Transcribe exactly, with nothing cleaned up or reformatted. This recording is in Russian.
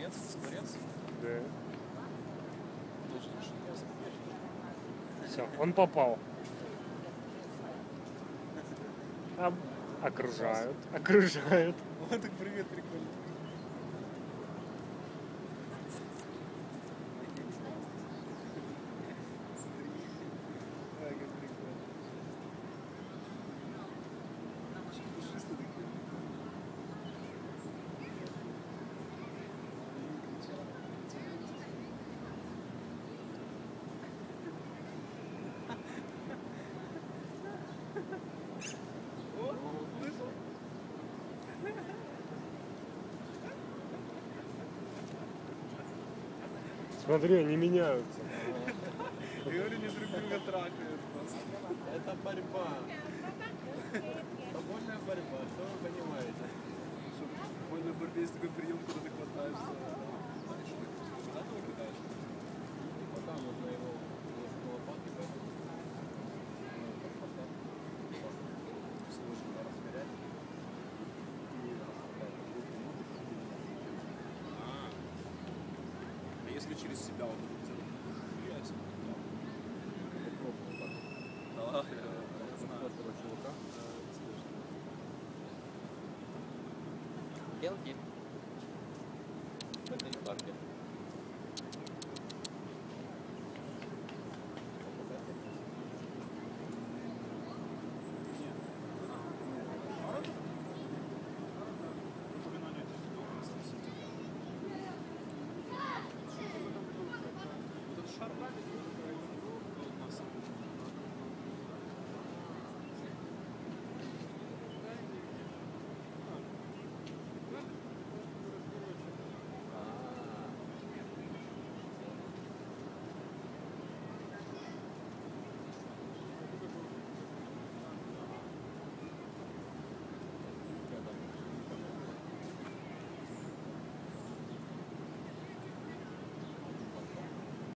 Скворец? Скворец? Да. Тоже решил. Все, он попал. А, окружают, окружают. Вот так привет, прикольно. Смотри, они меняются. Я говорю, не друг друга трахают просто. Это борьба. Футбольная борьба, что вы понимаете? Что в футбольной борьбе есть такой прием, когда ты хватаешься. Знаешь, что ты куда ты его кидаешь? Вот там нужно его на лопатки, поэтому сложно раскорять и раскорять. А если через себя вот это делать? Ясно. Попробуем так. Да, я знаю. Короче, рука. Белки. Это не парки.